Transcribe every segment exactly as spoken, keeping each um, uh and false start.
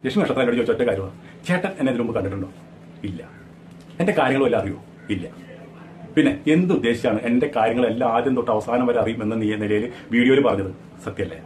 ലക്ഷ്മി നക്ഷത്രത്തിനോട് ചോദിച്ച ഒറ്റ കാര്യമാണ്, ചേട്ടൻ എന്നെ ഇതിനു മുമ്പ് കണ്ടിട്ടുണ്ടോ? ഇല്ല. എന്റെ കാര്യങ്ങളും എല്ലാം അറിയോ? ഇല്ല. പിന്നെ എന്തുദ്ദേശിച്ചാണ് എന്റെ കാര്യങ്ങളെല്ലാം ആദ്യം തൊട്ട് അവസാനം വരെ അറിയുമെന്ന നീ നിലയിൽ വീഡിയോയിൽ പറഞ്ഞത്? സത്യമല്ലേ?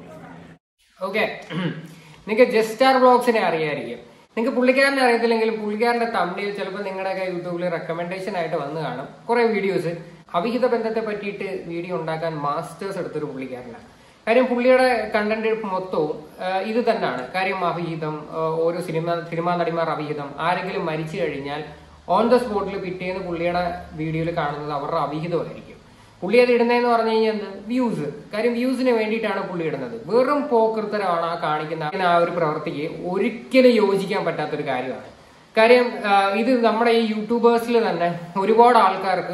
ഓക്കെ, നിങ്ങൾക്ക് ജസ്റ്റാർ ബ്ലോഗ്സിനെ അറിയായിരിക്കും. നിങ്ങൾക്ക് പുള്ളിക്കാരനെ അറിയത്തില്ലെങ്കിലും പുള്ളിക്കാരന്റെ തമിഴിൽ ചിലപ്പോൾ നിങ്ങളുടെയൊക്കെ യൂട്യൂബിൽ റെക്കമെൻഡേഷൻ ആയിട്ട് വന്ന് കാണും കുറെ വീഡിയോസ്. അവിഹിത ബന്ധത്തെ പറ്റിയിട്ട് വീഡിയോ ഉണ്ടാക്കാൻ മാസ്റ്റേഴ്സ് എടുത്തൊരു പുള്ളിക്കാരനാണ്. കാര്യം പുള്ളിയുടെ കണ്ടന്റ് മൊത്തവും ഇത് തന്നെയാണ്. കാര്യം അവിഹിതം, ഓരോ സിനിമ സിനിമാ നടിമാർ അവിഹിതം, ആരെങ്കിലും മരിച്ചു കഴിഞ്ഞാൽ ഓൺ ദ സ്പോട്ടിൽ പിറ്റേന്ന് പുള്ളിയുടെ വീഡിയോയിൽ കാണുന്നത് അവരുടെ അവിഹിതമായിരിക്കും. പുള്ളി അത് ഇടുന്നതെന്ന് പറഞ്ഞു കഴിഞ്ഞാൽ എന്ത് വ്യൂസ്. കാര്യം വ്യൂസിന് വേണ്ടിയിട്ടാണ് പുള്ളി ഇടുന്നത്. വെറും പോക്കൃത്തരമാണ് ആ കാണിക്കുന്ന ആ ഒരു പ്രവൃത്തിക്ക് ഒരിക്കലും യോജിക്കാൻ പറ്റാത്തൊരു കാര്യമാണ്. കാര്യം ഇത് നമ്മുടെ ഈ യൂട്യൂബേഴ്സിൽ തന്നെ ഒരുപാട് ആൾക്കാർക്ക്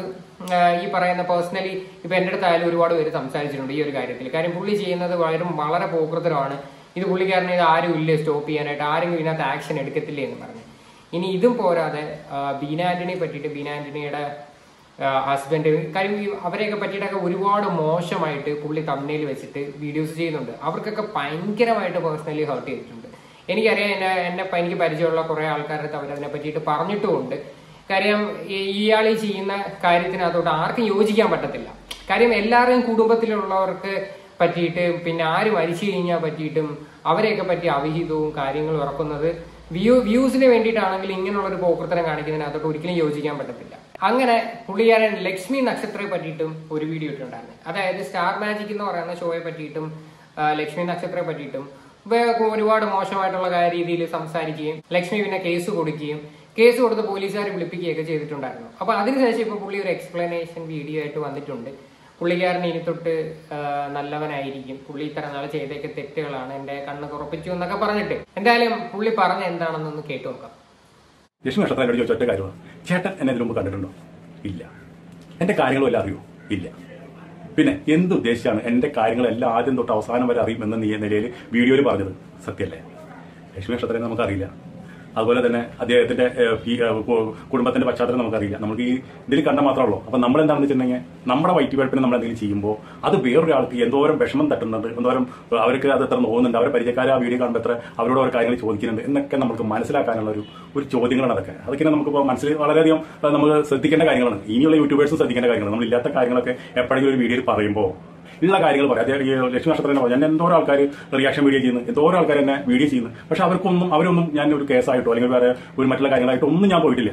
ഈ പറയുന്ന പേഴ്സണലി ഇപ്പൊ എന്റെ അടുത്തായാലും ഒരുപാട് പേര് സംസാരിച്ചിട്ടുണ്ട് ഈ ഒരു കാര്യത്തിൽ. കാര്യം പുള്ളി ചെയ്യുന്നത് വളരെ വളരെ പോക്കൃത്തരമാണ്. ഇത് പുള്ളിക്കാരനെ ഇത് ആരും ഇല്ലേ സ്റ്റോപ്പ് ചെയ്യാനായിട്ട്, ആരെങ്കിലും ഇതിനകത്ത് ആക്ഷൻ എടുക്കത്തില്ലേ എന്ന് പറഞ്ഞു. ഇനി ഇതും പോരാതെ ബീന ആന്റണിയെ പറ്റിയിട്ട്, ബീന ആന്റണിയുടെ ഹസ്ബൻഡ്, കാര്യം അവരെയൊക്കെ പറ്റിയിട്ടൊക്കെ ഒരുപാട് മോശമായിട്ട് പുള്ളി തമ്മിൽ വെച്ചിട്ട് വീഡിയോസ് ചെയ്യുന്നുണ്ട്. അവർക്കൊക്കെ ഭയങ്കരമായിട്ട് പേഴ്സണലി ഹേർട്ട് ചെയ്തിട്ടുണ്ട്. എനിക്കറിയാം, എന്നെ എന്നെ എനിക്ക് പരിചയമുള്ള കുറെ ആൾക്കാരുടെ അവരതിനെ പറ്റിയിട്ട് പറഞ്ഞിട്ടുമുണ്ട്. കാര്യം ഇയാൾ ഈ ചെയ്യുന്ന കാര്യത്തിനകത്തോട്ട് ആർക്കും യോജിക്കാൻ പറ്റത്തില്ല. കാര്യം എല്ലാവരുടെയും കുടുംബത്തിലുള്ളവർക്ക് പറ്റിയിട്ട്, പിന്നെ ആര് മരിച്ചു കഴിഞ്ഞാൽ പറ്റിയിട്ടും അവരെയൊക്കെ പറ്റി അവിഹിതവും കാര്യങ്ങളും ഇറക്കുന്നത് വ്യൂ വ്യൂസിന് വേണ്ടിയിട്ടാണെങ്കിൽ ഇങ്ങനെയുള്ള ഒരു പോക്കൃത്തരം കാണിക്കുന്നതിനകത്തോട്ട് ഒരിക്കലും യോജിക്കാൻ പറ്റത്തില്ല. അങ്ങനെ പുള്ളിക്കാരൻ ലക്ഷ്മി നക്ഷത്രയെ പറ്റിയിട്ടും ഒരു വീഡിയോ ഇട്ടുണ്ടായിരുന്നു. അതായത് സ്റ്റാർ മാജിക് എന്ന് പറയുന്ന ഷോയെ പറ്റിയിട്ടും ലക്ഷ്മി നക്ഷത്രയെ പറ്റിയിട്ടും ഒരുപാട് മോശമായിട്ടുള്ള രീതിയിൽ സംസാരിക്കുകയും ലക്ഷ്മി പിന്നെ കേസ് കൊടുക്കുകയും കേസ് കൊടുത്ത് പോലീസുകാരെ വിളിപ്പിക്കുകയൊക്കെ ചെയ്തിട്ടുണ്ടായിരുന്നു. അപ്പൊ അതിനുശേഷം ഇപ്പൊ പുള്ളി ഒരു എക്സ്പ്ലനേഷൻ വീഡിയോ ആയിട്ട് വന്നിട്ടുണ്ട്. പുള്ളിക്കാരൻ ഇനി തൊട്ട് നല്ലവനായിരിക്കും, പുള്ളി ഇത്ര നാൾ ചെയ്തേക്ക് തെറ്റുകളാണ്, എന്റെ കണ്ണ് തുറപ്പിച്ചു എന്നൊക്കെ പറഞ്ഞിട്ട്. എന്തായാലും പുള്ളി പറഞ്ഞ എന്താണെന്നൊന്ന് കേട്ടു നോക്കാം. ലക്ഷ്മി നക്ഷത്രത്തിനോട് ചോദിച്ച ഒറ്റ കാര്യമാണ്, ചേട്ടൻ എന്നെ ഇതിനു മുമ്പ് കണ്ടിട്ടുണ്ടോ? ഇല്ല. എന്റെ കാര്യങ്ങളും എല്ലാം അറിയോ? ഇല്ല. പിന്നെ എന്തുദ്ദേശിച്ചാണ് എന്റെ കാര്യങ്ങളെല്ലാം ആദ്യം തൊട്ട് അവസാനം വരെ അറിയുമെന്ന നീ നിലയിൽ വീഡിയോയിൽ പറഞ്ഞത്? സത്യമല്ലേ? ലക്ഷ്മി നക്ഷത്രത്തെ നമുക്കറിയില്ല. അതുപോലെ തന്നെ അദ്ദേഹത്തിന്റെ കുടുംബത്തിന്റെ പശ്ചാത്തലം നമുക്കറിയില്ല. നമുക്ക് ഈ ഇതിൽ കണ്ട മാത്രമല്ലോ. അപ്പൊ നമ്മൾ എന്താണെന്ന് വെച്ചിട്ടുണ്ടെങ്കിൽ നമ്മുടെ വയറ്റുവെടുപ്പിന് നമ്മൾ എന്തെങ്കിലും ചെയ്യുമ്പോൾ അത് വേറൊരാൾക്ക് എന്തോരം വിഷമം തട്ടുന്നുണ്ട്, എന്തോരം അവർക്ക് അത് എത്ര നോക്കുന്നുണ്ട്, അവരെ പരിചയക്കാരെ ആ വീഡിയോ കാണുമ്പോൾ എത്ര അവരോട് ഓരോ കാര്യങ്ങൾ ചോദിക്കുന്നുണ്ട് എന്നൊക്കെ നമുക്ക് മനസ്സിലാക്കാനുള്ള ഒരു ഒരു ചോദ്യങ്ങളാണ് അതൊക്കെ. അതൊക്കെ നമുക്കിപ്പോൾ മനസ്സിൽ വളരെയധികം നമ്മൾ ശ്രദ്ധിക്കേണ്ട കാര്യങ്ങളാണ്. ഇനിയുള്ള യൂട്യൂബേഴ്സും ശ്രദ്ധിക്കേണ്ട കാര്യങ്ങളാണ്. നമ്മൾ ഇല്ലാത്ത കാര്യങ്ങളൊക്കെ എപ്പോഴെങ്കിലും ഒരു വീഡിയോയിൽ പറയുമ്പോൾ ഉള്ള കാര്യങ്ങൾ പറയാം. അതേ ഈ ലക്ഷ്മി നക്ഷത്രത്തിനെ പറയാം, ഞാൻ എന്തോരം ആൾക്കാർ റിയാക്ഷൻ വീഡിയോ ചെയ്യുന്നു, എന്തോരം ആൾക്കാർ എന്നെ വീഡിയോ ചെയ്യുന്നു. പക്ഷെ അവർക്കൊന്നും അവരൊന്നും ഞാൻ ഒരു കേസായിട്ടോ അല്ലെങ്കിൽ വേറെ ഒരു മറ്റുള്ള കാര്യങ്ങളായിട്ടോ ഒന്നും ഞാൻ പോയിട്ടില്ല.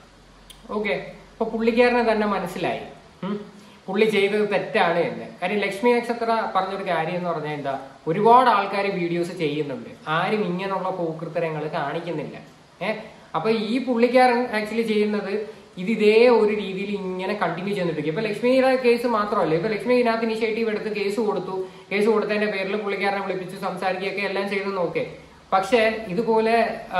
ഓക്കെ, അപ്പൊ പുള്ളിക്കാരനെ തന്നെ മനസ്സിലായി പുള്ളി ചെയ്തത് തെറ്റാണ് എന്ന്. കാര്യം ലക്ഷ്മി നക്ഷത്ര പറഞ്ഞൊരു കാര്യം എന്ന് പറഞ്ഞാൽ എന്താ, ഒരുപാട് ആൾക്കാർ വീഡിയോസ് ചെയ്യുന്നുണ്ട്, ആരും ഇങ്ങനെയുള്ള പോക്കൃത്തരങ്ങൾ കാണിക്കുന്നില്ല. ഏഹ് അപ്പൊ ഈ പുള്ളിക്കാരൻ ആക്ച്വലി ചെയ്യുന്നത് ഇത് ഇതേ ഒരു രീതിയിൽ ഇങ്ങനെ കണ്ടിന്യൂ ചെയ്തിട്ടിരിക്കും. ഇപ്പൊ ലക്ഷ്മിയുടെ കേസ് മാത്രമല്ല, ഇപ്പൊ ലക്ഷ്മി ഇതിനകത്ത് ഇനിഷ്യേറ്റീവ് എടുത്ത് കേസ് കൊടുത്തു. കേസ് കൊടുത്തതിന്റെ പേരിൽ പുള്ളിക്കാരനെ വിളിപ്പിച്ച് സംസാരിക്കുകയൊക്കെ എല്ലാം ചെയ്തു നോക്കേ. പക്ഷെ ഇതുപോലെ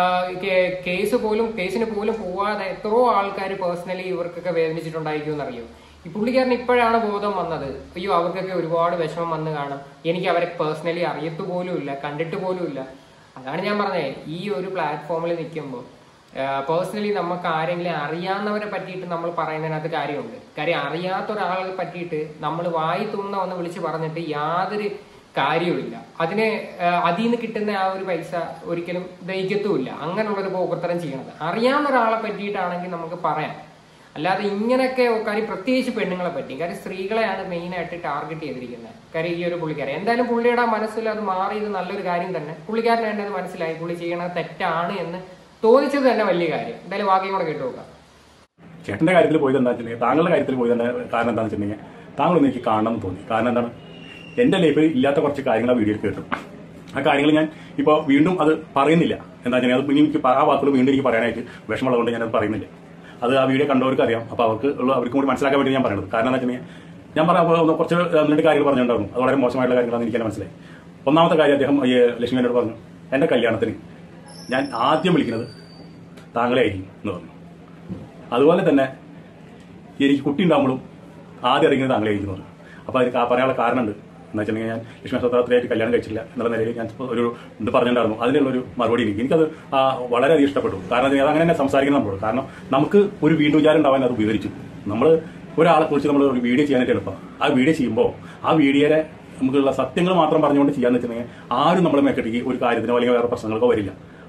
കേസ് പോലും കേസിന് പോലും പോവാതെ എത്രയോ ആൾക്കാർ പേഴ്സണലി ഇവർക്കൊക്കെ വേദനിച്ചിട്ടുണ്ടായിരിക്കും എന്നറിയോ. ഈ പുള്ളിക്കാരന് ഇപ്പോഴാണ് ബോധം വന്നത്, അയ്യോ അവർക്കൊക്കെ ഒരുപാട് വിഷമം വന്ന് കാണും, എനിക്ക് അവരെ പേഴ്സണലി അറിയത്തു പോലും ഇല്ല, കണ്ടിട്ട് പോലും ഇല്ല. അതാണ് ഞാൻ പറഞ്ഞത്, ഈ ഒരു പ്ലാറ്റ്ഫോമിൽ നിൽക്കുമ്പോൾ പേഴ്സണലി നമുക്ക് ആരെങ്കിലും അറിയാവുന്നവരെ പറ്റിയിട്ട് നമ്മൾ പറയുന്നതിനകത്ത് കാര്യമുണ്ട്. കാര്യം അറിയാത്ത ഒരാളെ പറ്റിയിട്ട് നമ്മൾ വായി തുന്ന ഒന്ന് വിളിച്ച് പറഞ്ഞിട്ട് യാതൊരു കാര്യവുമില്ല. അതിന് അതിൽ നിന്ന് കിട്ടുന്ന ആ ഒരു പൈസ ഒരിക്കലും ദഹിക്കത്തുമില്ല അങ്ങനെയുള്ളൊരു പോക്കൃത്തരം ചെയ്യണത്. അറിയാവുന്ന ഒരാളെ പറ്റിയിട്ടാണെങ്കിൽ നമുക്ക് പറയാം, അല്ലാതെ ഇങ്ങനെയൊക്കെ കാര്യം പ്രത്യേകിച്ച് പെണ്ണുങ്ങളെ പറ്റി. കാര്യം സ്ത്രീകളെയാണ് മെയിനായിട്ട് ടാർഗറ്റ് ചെയ്തിരിക്കുന്നത്. കാര്യം ഈ ഒരു പുള്ളിക്കാരൻ എന്തായാലും പുള്ളിയുടെ മനസ്സിൽ അത് മാറിയത് നല്ലൊരു കാര്യം തന്നെ. പുള്ളിക്കാരൻ തന്നെ അത് മനസ്സിലായി പുള്ളി ചെയ്യണത് തെറ്റാണ് എന്ന് തോന്നിച്ചത് തന്നെ വലിയ കാര്യം. എന്തായാലും വാക്യം കൂടെ കേട്ടു നോക്കാം. ചേട്ടന്റെ കാര്യത്തിൽ പോയത് എന്താ വെച്ചിട്ടുണ്ടെങ്കിൽ, താങ്കളുടെ കാര്യത്തിൽ പോയത് കാരണം എന്താണെന്ന് വെച്ചിട്ടുണ്ടെങ്കിൽ, താങ്കളൊന്നും എനിക്ക് കാണണം എന്ന് തോന്നി. കാരണം എന്താണ്, എന്റെ ലൈഫിൽ ഇല്ലാത്ത കുറച്ച് കാര്യങ്ങൾ ആ വീഡിയോയിൽ കേട്ടു. ആ കാര്യങ്ങൾ ഞാൻ ഇപ്പോൾ വീണ്ടും അത് പറയുന്നില്ല. എന്താ വെച്ചാൽ അത് എനിക്ക് ആ വാക്കുകൾ വീണ്ടും എനിക്ക് പറയാനായിട്ട് വിഷമമുള്ളതുകൊണ്ട് ഞാനത് പറയുന്നില്ല. അത് ആ വീഡിയോ കണ്ടവർക്ക് അറിയാം. അപ്പോൾ അവർക്ക് അവർക്കും കൂടി മനസ്സിലാക്കാൻ വേണ്ടി ഞാൻ പറയുന്നത്. കാരണം എന്താ വെച്ചിട്ടുണ്ടെങ്കിൽ, ഞാൻ പറയാം കുറച്ച് രണ്ട് കാര്യങ്ങൾ പറഞ്ഞിട്ടുണ്ടായിരുന്നു, അത് വളരെ മോശമായിട്ടുള്ള കാര്യങ്ങളാണെന്ന് എനിക്ക് തന്നെ മനസ്സിലായി. ഒന്നാമത്തെ കാര്യം, അദ്ദേഹം ഈ ലക്ഷ്മി എന്നോട് പറഞ്ഞു, എന്റെ കല്യാണത്തിന് ഞാൻ ആദ്യം വിളിക്കുന്നത് താങ്കളെ ആയിരിക്കും എന്ന് പറഞ്ഞു. അതുപോലെ തന്നെ എനിക്ക് കുട്ടി ഉണ്ടാകുമ്പോഴും ആദ്യം അറിയിക്കുന്നത് താങ്കളെ ആയിരിക്കും എന്ന് പറഞ്ഞു. അപ്പോൾ അതിന് പറയാനുള്ള കാരണമുണ്ട്. എന്ന് വെച്ചിട്ടുണ്ടെങ്കിൽ, ഞാൻ ലക്ഷ്മി നക്ഷത്രത്തിലായിട്ട് കല്യാണം കഴിച്ചില്ല എന്നുള്ള നിലയിൽ ഞാൻ ഒരു ഇത് പറഞ്ഞിട്ടുണ്ടായിരുന്നു. അതിനുള്ളൊരു മറുപടി എനിക്ക് എനിക്കത് വളരെയധികം ഇഷ്ടപ്പെട്ടു. കാരണം അത് അങ്ങനെ തന്നെ സംസാരിക്കണം നമ്മളോട്. കാരണം നമുക്ക് ഒരു വീണ്ടും വിചാരം ഉണ്ടാവാൻ അത് വിവരിച്ചു. നമ്മൾ ഒരാളെ കുറിച്ച് നമ്മൾ ഒരു വീഡിയോ ചെയ്യാനായിട്ട് എളുപ്പം. ആ വീഡിയോ ചെയ്യുമ്പോൾ ആ വീഡിയോയെ നമുക്കുള്ള സത്യങ്ങൾ മാത്രം പറഞ്ഞുകൊണ്ട് ചെയ്യാന്ന് വെച്ചിട്ടുണ്ടെങ്കിൽ ആരും നമ്മളെ മേക്കെട്ടിക്ക് ഒരു കാര്യത്തിനോ അല്ലെങ്കിൽ വേറെ പ്രശ്നങ്ങൾക്കോ വരില്ല.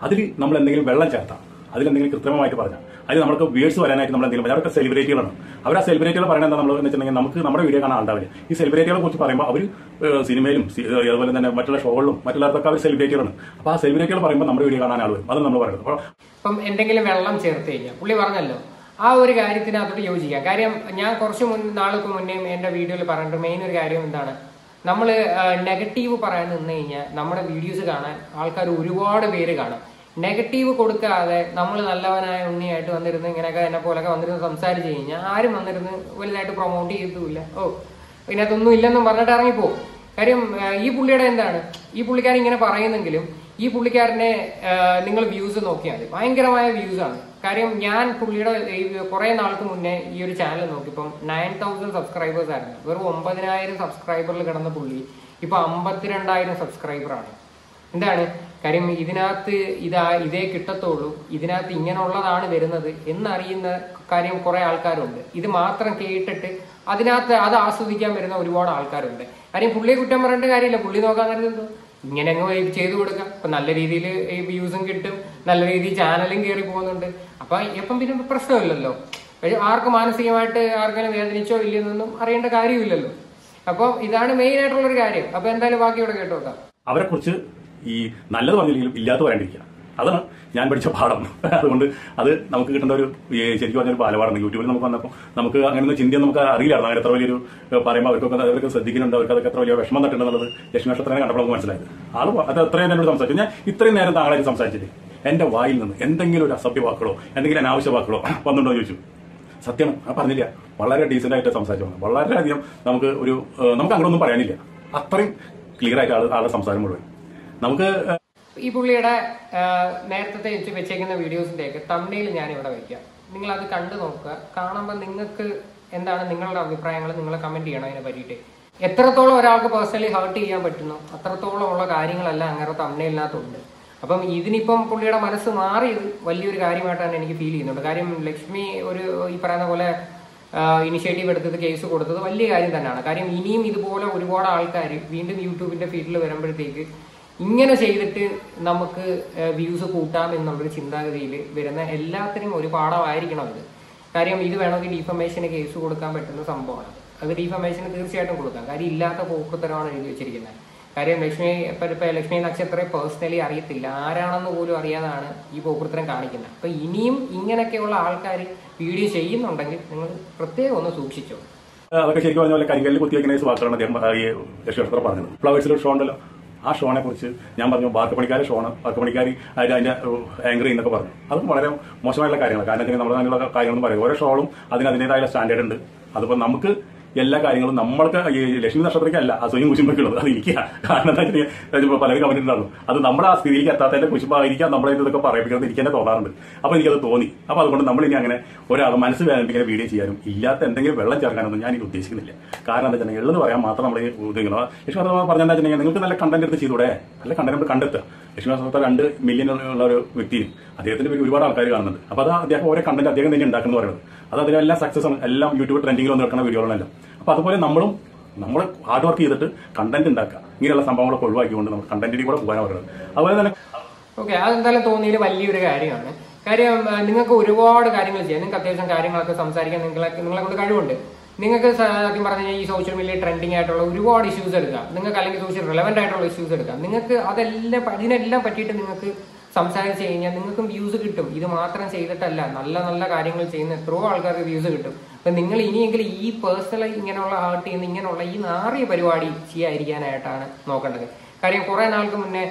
അതിൽ നമ്മൾ എന്തെങ്കിലും വെള്ളം ചേർത്താം, അതിലെന്തെങ്കിലും കൃത്രിമമായിട്ട് പറഞ്ഞാൽ അതിൽ നമുക്ക് വ്യൂവേഴ്സ് വരാനായിട്ട് നമ്മൾ എന്തെങ്കിലും അവരൊക്കെ സെലിബ്രിറ്റികളാണ്. അവർ ആ സെലിബ്രിറ്റികൾ പറയുന്നത് എന്താ നമ്മൾ വെച്ചിട്ടുണ്ടെങ്കിൽ നമുക്ക് നമ്മുടെ വീഡിയോ കാണാൻ ആളുണ്ടാവില്ല. ഈ സെലിബ്രിറ്റികളെ കുറിച്ച് പറയുമ്പോൾ അവർ സിനിമയിലും അതുപോലെ തന്നെ മറ്റുള്ള ഷോകളിലും മറ്റുള്ളവർക്കൊക്കെ അവർ സെലിബ്രിറ്റികളാണ്. അപ്പോൾ ആ സെലിബ്രിറ്റികൾ പറയുമ്പോൾ നമ്മുടെ വീഡിയോ കാണാൻ ആൾ വരും. അത് നമ്മൾ പറയുന്നത്. അപ്പോൾ ഇപ്പം എന്തെങ്കിലും വെള്ളം ചേർത്ത് കഴിഞ്ഞാൽ പുള്ളി പറഞ്ഞല്ലോ ആ ഒരു കാര്യത്തിനകത്തോട്ട് യോജിക്കാം. കാര്യം ഞാൻ കുറച്ച് മുൻ നാൾക്ക് മുന്നേ എന്റെ വീഡിയോയിൽ പറഞ്ഞിട്ട് മെയിൻ ഒരു കാര്യം എന്താണ്, നമ്മൾ നെഗറ്റീവ് പറയാൻ നിന്ന് കഴിഞ്ഞാൽ നമ്മുടെ വീഡിയോസ് കാണാൻ ആൾക്കാർ ഒരുപാട് പേര് കാണും. നെഗറ്റീവ് കൊടുക്കാതെ നമ്മൾ നല്ലവനായ ഉണ്ണിയായിട്ട് വന്നിരുന്ന് ഇങ്ങനെയൊക്കെ എന്നെ പോലൊക്കെ വന്നിരുന്ന് സംസാരിച്ച് കഴിഞ്ഞാൽ ആരും വന്നിരുന്ന് വലുതായിട്ട് പ്രൊമോട്ട് ചെയ്തില്ല. ഓ ഇതിനകത്തൊന്നും ഇല്ലെന്നും പറഞ്ഞിട്ട് ഇറങ്ങിപ്പോവും. കാര്യം ഈ പുള്ളിയുടെ എന്താണ്, ഈ പുള്ളിക്കാരൻ ഇങ്ങനെ പറയുന്നെങ്കിലും ഈ പുള്ളിക്കാരനെ നിങ്ങൾ വ്യൂസ് നോക്കിയാൽ മതി, ഭയങ്കരമായ വ്യൂസ് ആണ്. കാര്യം ഞാൻ പുള്ളിയുടെ കുറെ നാൾക്ക് മുന്നേ ഈ ഒരു ചാനൽ നോക്കിയപ്പം നയൻ തൗസൻഡ് സബ്സ്ക്രൈബേഴ്സ് ആയിരുന്നു. വെറും ഒമ്പതിനായിരം സബ്സ്ക്രൈബറിൽ കിടന്ന പുള്ളി ഇപ്പൊ അമ്പത്തിരണ്ടായിരം സബ്സ്ക്രൈബറാണ്. എന്താണ് കാര്യം, ഇതിനകത്ത് ഇതാ ഇതേ കിട്ടത്തുള്ളൂ, ഇതിനകത്ത് ഇങ്ങനെയുള്ളതാണ് വരുന്നത് എന്നറിയുന്ന കാര്യം കുറെ ആൾക്കാരുണ്ട്. ഇത് മാത്രം കേട്ടിട്ട് അതിനകത്ത് അത് ആസ്വദിക്കാൻ വരുന്ന ഒരുപാട് ആൾക്കാരുണ്ട്. കാര്യം പുള്ളിയെ കുറ്റം പറയേണ്ട കാര്യമില്ല, പുള്ളി നോക്കാൻ നേരത്തെ ഇങ്ങനെ അങ്ങ് ചെയ്തു കൊടുക്കാം. അപ്പൊ നല്ല രീതിയിൽ വ്യൂസും കിട്ടും, നല്ല രീതിയിൽ ചാനലും കയറി പോകുന്നുണ്ട്. അപ്പൊ എപ്പം പിന്നെ പ്രശ്നമില്ലല്ലോ. ആർക്ക് മാനസികമായിട്ട് ആർക്കെങ്കിലും വേദനിച്ചോ ഇല്ലെന്നൊന്നും അറിയേണ്ട കാര്യമില്ലല്ലോ. അപ്പൊ ഇതാണ് മെയിൻ ആയിട്ടുള്ളൊരു കാര്യം. അപ്പൊ എന്തായാലും ബാക്കി ഇവിടെ കേട്ടു നോക്കാം. അവരെ കുറിച്ച് ഈ നല്ലത് പറഞ്ഞില്ലെങ്കിലും ഇല്ലാത്ത പറയാണ്ടിരിക്കുക, അതാണ് ഞാൻ പഠിച്ച പാഠം. അതുകൊണ്ട് അത് നമുക്ക് കിട്ടേണ്ട ഒരു ശരിക്കും പറഞ്ഞൊരു ബാലപാഠം. യൂട്യൂബിൽ നമുക്ക് വന്നപ്പോൾ നമുക്ക് അങ്ങനെ ചിന്ത നമുക്ക് അറിയില്ലായിരുന്നു. അങ്ങനെ എത്ര വലിയൊരു പറയുമ്പോൾ അവർക്കൊക്കെ അവർക്ക് ശ്രദ്ധിക്കുന്നുണ്ട്, അവർക്ക് അതൊക്കെ എത്ര വലിയ വിഷമം തട്ടുന്നുള്ളത് ലക്ഷ്മി നക്ഷത്രത്തിനെ കണ്ടപ്പോൾ നമുക്ക് മനസ്സിലായത്. ആൾ അത് എത്രയും നേരം സംസാരിച്ചു. ഞാൻ ഇത്രയും നേരം താങ്കളായിട്ട് സംസാരിച്ചിട്ട് എന്റെ വായിൽ നിന്ന് എന്തെങ്കിലും ഒരു അസഭ്യ വാക്കുകളോ എന്തെങ്കിലും അനാവശ്യ വാക്കുകളോ വന്നിട്ടുണ്ടോ ചോദിച്ചു. സത്യമാണ്, ആ പറഞ്ഞില്ല. വളരെ ഡീസന്റ് ആയിട്ട് സംസാരിച്ചു, വളരെയധികം നമുക്ക് ഒരു നമുക്ക് അങ്ങനെയൊന്നും പറയാനില്ല. അത്രയും ക്ലിയർ ആയിട്ട് ആൾ ആളുടെ സംസാരം മുഴുവൻ നമുക്ക്. ഈ പുള്ളിയുടെ നേരത്തെ വെച്ചേക്കുന്ന വീഡിയോസിന്റെ ഒക്കെ തമ്മിൽ ഞാൻ ഇവിടെ വെക്കാം, നിങ്ങൾ അത് കണ്ടു നോക്കുക. കാണുമ്പോൾ നിങ്ങൾക്ക് എന്താണ് നിങ്ങളുടെ അഭിപ്രായങ്ങൾ നിങ്ങൾ കമന്റ് ചെയ്യണം അതിനെ പറ്റിയിട്ട്. എത്രത്തോളം ഒരാൾക്ക് പേഴ്സണലി ഹേർട്ട് ചെയ്യാൻ പറ്റുന്നു അത്രത്തോളം ഉള്ള കാര്യങ്ങളെല്ലാം അങ്ങനെ തമ്മിലിനകത്തുണ്ട്. അപ്പം ഇതിനിപ്പം പുള്ളിയുടെ മനസ്സ് മാറിയത് വലിയൊരു കാര്യമായിട്ടാണ് എനിക്ക് ഫീൽ ചെയ്യുന്നുണ്ട്. കാര്യം ലക്ഷ്മി ഒരു ഈ പറയുന്ന പോലെ ഇനിഷ്യേറ്റീവ് എടുത്തത്, കേസ് കൊടുത്തത് വലിയ കാര്യം തന്നെയാണ്. കാര്യം ഇനിയും ഇതുപോലെ ഒരുപാട് ആൾക്കാർ വീണ്ടും യൂട്യൂബിന്റെ ഫീൽഡിൽ വരുമ്പോഴത്തേക്ക് ഇങ്ങനെ ചെയ്തിട്ട് നമുക്ക് വ്യൂസ് കൂട്ടാം എന്നുള്ളൊരു ചിന്താഗതിയിൽ വരുന്ന എല്ലാത്തിനും ഒരു പാഠമായിരിക്കണം ഇത്. കാര്യം ഇത് വേണമെങ്കിൽ ഡീഫമേഷന് കേസ് കൊടുക്കാൻ പറ്റുന്ന സംഭവമാണ്. അത് ഡീഫമേഷന് തീർച്ചയായിട്ടും കൊടുക്കാം. കാര്യം ഇല്ലാത്ത പോക്കൃത്തരമാണ് എഴുതി വെച്ചിരിക്കുന്നത്. കാര്യം ലക്ഷ്മി ഇപ്പൊ ഇപ്പൊ ലക്ഷ്മി നക്ഷത്രയെ പേഴ്സണലി അറിയത്തില്ല, ആരാണെന്ന് പോലും അറിയാതാണ് ഈ പോക്കൃത്തരം കാണിക്കുന്നത്. അപ്പൊ ഇനിയും ഇങ്ങനെയൊക്കെയുള്ള ആൾക്കാർ വീഡിയോ ചെയ്യുന്നുണ്ടെങ്കിൽ നിങ്ങൾ പ്രത്യേകം ഒന്ന് സൂക്ഷിച്ചോ. അതൊക്കെ ശരിക്കും പറഞ്ഞ പോലെ കരിങ്കല്ലിൽ കുത്തിവെക്കുന്ന വാക്കുകളാണ് അദ്ദേഹം ഈ ലക്ഷ്മി നക്ഷത്രം പറഞ്ഞത്. ഫ്ലവേഴ്സിലൊരു ഷോ ഉണ്ടല്ലോ, ആ ഷോനെ കുറിച്ച് ഞാൻ പറഞ്ഞു ബാർക്കപ്പണിക്കാരി ഷോണ്, ബാർക്കപ്പണിക്കാരി അതിന്റെ ആങ്കർ എന്നൊക്കെ പറഞ്ഞു. അതും വളരെ മോശമായിട്ടുള്ള കാര്യങ്ങൾ. കാരണം വെച്ചാൽ നമ്മുടെ അതിനുള്ള കാര്യങ്ങളൊന്നും പറയും. ഓരോ ഷോളും അതിന് അതിൻ്റെതായ സ്റ്റാൻഡേർഡ് ഉണ്ട്. അതിപ്പോൾ നമുക്ക് എല്ലാ കാര്യങ്ങളും നമ്മൾക്ക് ഈ ലക്ഷ്മി നക്ഷത്രത്തിലേക്കല്ല അസൂയും കുശുമ്പൊക്കെയുള്ളത്, അത് എനിക്ക്. കാരണം എന്താ വെച്ചാൽ പലരും കമന്റ് ഉണ്ടാകും, അത് നമ്മുടെ ആ സ്ഥിതിയിലേക്ക് എത്താത്തതിന്റെ കുശുമ്പായിരിക്കാം നമ്മളെ ഇതൊക്കെ പറയിപ്പിക്കുന്നത് എനിക്ക് തന്നെ തോന്നാറുണ്ട്. അപ്പൊ എനിക്കത് തോന്നി. അപ്പൊ അതുകൊണ്ട് നമ്മളിനി അങ്ങനെ ഒരാൾ മനസ്സ് വേദനിപ്പിക്കുന്ന വീഡിയോ ചെയ്യാനും ഇല്ലാത്ത എന്തെങ്കിലും വെള്ളം ചേർക്കാനൊന്നും ഞാൻ എനിക്ക് ഉദ്ദേശിക്കുന്നില്ല. കാരണം എന്താ വെച്ചാൽ ഉള്ളത് പറയാൻ മാത്രം നമ്മൾ ഉദ്ദേശിക്കണം. ലക്ഷ്മി നക്ഷത്രം പറഞ്ഞാൽ എന്താ വെച്ചാൽ നിങ്ങൾക്ക് നല്ല കണ്ടന്റ് എടുത്ത് ചെയ്തൂടെ, നല്ല കണ്ടന്റ് കണ്ടെത്തുക. ലക്ഷ്മി നക്ഷത്രത്തെ രണ്ട് മില്യൺ ഉള്ള ഒരു വ്യക്തിയും അദ്ദേഹത്തിന്റെ പേര് ഒരുപാട് ആൾക്കാർ കാണുന്നുണ്ട്. അപ്പൊ അത് അദ്ദേഹം ഓരോ കണ്ടന്റ് അദ്ദേഹം തന്നെ ഉണ്ടാക്കുന്നു പറയുന്നത്. അത് അതിലെല്ലാം സക്സസ് ആണ്, എല്ലാം യൂട്യൂബ് ട്രെൻഡിങ്ങിൽ വന്ന് നടക്കുന്ന വീഡിയോകളെല്ലാം. അപ്പൊ അതുപോലെ നമ്മളും നമ്മൾ ഹാർഡ് വർക്ക് ചെയ്തിട്ട് കണ്ടന്റ് ഉണ്ടാക്കുക, ഇങ്ങനെയുള്ള സംഭവങ്ങളൊക്കെ ഒഴിവാക്കിക്കൊണ്ട് നമ്മൾ കണ്ടന്റിൽ കൂടെ പോകാൻ പറയുന്നത്. അതുപോലെ തന്നെ ഓക്കെ, അതെന്തായാലും തോന്നിയത് വലിയൊരു കാര്യമാണ്. കാര്യം നിങ്ങൾക്ക് ഒരുപാട് കാര്യങ്ങൾ ചെയ്യാം, നിങ്ങൾക്ക് അത്യാവശ്യം കാര്യങ്ങളൊക്കെ സംസാരിക്കാൻ നിങ്ങളെ നിങ്ങളെ കൊണ്ട് കഴിവുണ്ട്. നിങ്ങൾക്ക് സത്യം പറഞ്ഞു കഴിഞ്ഞാൽ ഈ സോഷ്യൽ മീഡിയ ട്രെൻഡിങ് ആയിട്ടുള്ള ഒരുപാട് ഇഷ്യൂസ് എടുക്കാം, നിങ്ങൾക്ക് അല്ലെങ്കിൽ സോഷ്യൽ റിലവന്റ് ആയിട്ടുള്ള ഇഷ്യൂസ് എടുക്കാം. നിങ്ങൾക്ക് അതെല്ലാം അതിനെല്ലാം പറ്റിയിട്ട് നിങ്ങൾക്ക് സംസാരിച്ച് കഴിഞ്ഞാൽ നിങ്ങൾക്കും വ്യൂസ് കിട്ടും. ഇത് മാത്രം ചെയ്തിട്ടല്ല, നല്ല നല്ല കാര്യങ്ങൾ ചെയ്യുന്ന എത്രയോ ആൾക്കാർക്ക് വ്യൂസ് കിട്ടും. അപ്പൊ നിങ്ങൾ ഇനിയെങ്കിലും ഈ പേഴ്സണൽ ഇങ്ങനെയുള്ള ഹേർട്ട് ചെയ്യുന്ന ഇങ്ങനെയുള്ള ഈ നാറിയ പരിപാടി ചെയ്യാതിരിക്കാനായിട്ടാണ് നോക്കേണ്ടത്. കാര്യം കുറെ നാൾക്ക് മുന്നേ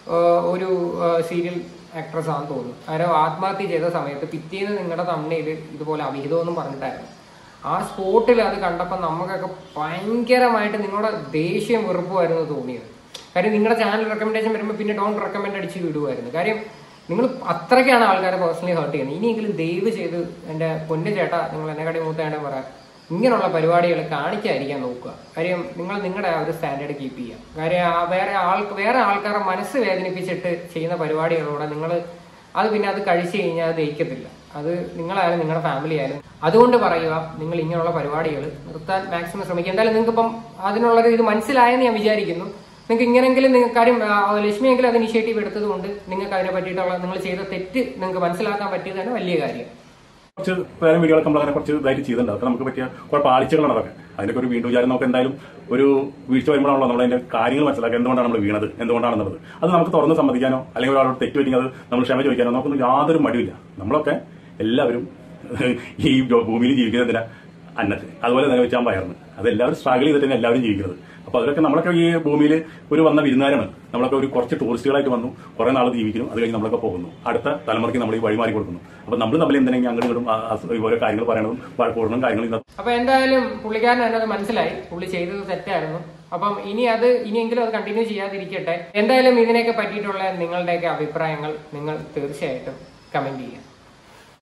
ഒരു സീരിയൽ ആക്ട്രസ് ആണെന്ന് തോന്നുന്നു, ആരോ ആത്മഹത്യ ചെയ്ത സമയത്ത് പിറ്റേന്ന് നിങ്ങളുടെ തമ്മിൽ ഇതുപോലെ അവിഹിതമെന്നും പറഞ്ഞിട്ടായിരുന്നു. ആ സ്പോട്ടിൽ അത് കണ്ടപ്പോൾ നമുക്കൊക്കെ ഭയങ്കരമായിട്ട് നിങ്ങളുടെ ദേഷ്യം വെറുപ്പുമായിരുന്നു തോന്നിയത്. കാര്യം നിങ്ങളുടെ ചാനൽ റെക്കമെൻഡേഷൻ വരുമ്പോൾ പിന്നെ ഡോണ്ട് റെക്കമെൻഡ് അടിച്ച് വിടുമായിരുന്നു. കാര്യം നിങ്ങൾ അത്രയ്ക്കാണ് ആൾക്കാരെ പേഴ്സണലി ഹേർട്ട് ചെയ്യുന്നത്. ഇനിയെങ്കിലും ദയവ് ചെയ്ത് എൻ്റെ പൊന്നു ചേട്ടാ, നിങ്ങൾ എന്നെക്കാട്ടി മൂത്തേണ്ട പറയാം, ഇങ്ങനെയുള്ള പരിപാടികൾ കാണിക്കാതിരിക്കാൻ നോക്കുക. കാര്യം നിങ്ങൾ നിങ്ങളുടെ ആ ഒരു സ്റ്റാൻഡേർഡ് കീപ്പ് ചെയ്യുക. കാര്യം വേറെ ആൾക്ക് വേറെ ആൾക്കാരുടെ മനസ്സ് വേദനിപ്പിച്ചിട്ട് ചെയ്യുന്ന പരിപാടികളോടെ നിങ്ങൾ അത് പിന്നെ അത് കഴിച്ചു കഴിഞ്ഞാൽ അത് ദഹിക്കത്തില്ല. അത് നിങ്ങളായാലും നിങ്ങളുടെ ഫാമിലി ആയാലും. അതുകൊണ്ട് പറയുക, നിങ്ങൾ ഇങ്ങനെയുള്ള പരിപാടികൾ നിർത്താൻ മാക്സിമം ശ്രമിക്കുക. എന്തായാലും നിങ്ങൾക്ക് ഇപ്പം അതിനുള്ളൊരു ഇത് മനസ്സിലായെന്ന് ഞാൻ വിചാരിക്കുന്നു. നിങ്ങൾക്ക് ഇങ്ങനെങ്കിലും നിങ്ങൾക്ക് കാര്യം ലക്ഷ്മിയെങ്കിലും അത് ഇനിഷ്യേറ്റീവ് എടുത്തത് കൊണ്ട് നിങ്ങൾക്ക് അതിനെ പറ്റിയിട്ടുള്ള നിങ്ങൾ ചെയ്ത തെറ്റ് നിങ്ങൾക്ക് മനസ്സിലാക്കാൻ പറ്റിയത് തന്നെ വലിയ കാര്യം. കുറച്ച് വേറെ വീഡിയോകളൊക്കെ നമ്മൾ അങ്ങനെ കുറച്ച് ഇതായിട്ട് ചെയ്തിട്ടുണ്ട്. അതൊക്കെ നമുക്ക് പറ്റിയ കുറെ പാളിച്ചകളാണ് അതൊക്കെ. അതിനൊക്കെ ഒരു വീണ്ടും വിചാരം നമുക്ക് എന്തായാലും ഒരു വീഴ്ച വരുമ്പോഴാണല്ലോ നമ്മൾ അതിന്റെ കാര്യങ്ങൾ മനസ്സിലാക്കുക, എന്തുകൊണ്ടാണ് നമ്മൾ വീണത്, എന്തുകൊണ്ടാണെന്നുള്ളത്. അത് നമുക്ക് തുറന്ന് സമ്മതിക്കാനോ അല്ലെങ്കിൽ ഒരാളോട് തെറ്റ് പറ്റിയെങ്കിൽ അത് നമ്മൾ ക്ഷമ ചോദിക്കാനോ നമുക്കൊന്നും യാതൊരു മടിയില്ല. നമ്മളൊക്കെ എല്ലാവരും ഈ ഭൂമിയിൽ ജീവിക്കുന്നതിനാ അന്നത്തിന്, അതുപോലെ തന്നെ വെച്ചാൽ വയറിന്. അത് എല്ലാവരും സ്ട്രഗിൾ ചെയ്തിട്ട് തന്നെ എല്ലാവരും ജീവിക്കുന്നത്. അപ്പൊ അതിലൊക്കെ നമ്മളൊക്കെ ഈ ഭൂമിയിൽ ഒരു വന്ന വിരുന്നുകാരാണ്. നമ്മളൊക്കെ ഒരു കുറച്ച് ടൂറിസ്റ്റുകളായിട്ട് വന്നു, കുറെ നാൾ ജീവിക്കുന്നു, അത് കഴിഞ്ഞ് നമ്മളൊക്കെ പോകുന്നു. അടുത്ത തലമുറയ്ക്ക് നമ്മൾ ഈ വഴിമാറി കൊടുക്കുന്നു. അപ്പൊ നമ്മൾ തമ്മിൽ എന്തെങ്കിലും അങ്ങോട്ടും ഇങ്ങോട്ടും ഓരോ കാര്യങ്ങൾ പറയണതും കൂടുന്നതും കാര്യങ്ങളും. അപ്പൊ എന്തായാലും പുള്ളിക്കാരൻ എന്നത് മനസ്സിലായി, പുള്ളി ചെയ്തത് തെറ്റായിരുന്നു. അപ്പം ഇനി അത് ഇനിയെങ്കിലും അത് കണ്ടിന്യൂ ചെയ്യാതിരിക്കട്ടെ. എന്തായാലും ഇതിനെയൊക്കെ പറ്റിയിട്ടുള്ള നിങ്ങളുടെയൊക്കെ അഭിപ്രായങ്ങൾ നിങ്ങൾ തീർച്ചയായിട്ടും കമന്റ് ചെയ്യുക.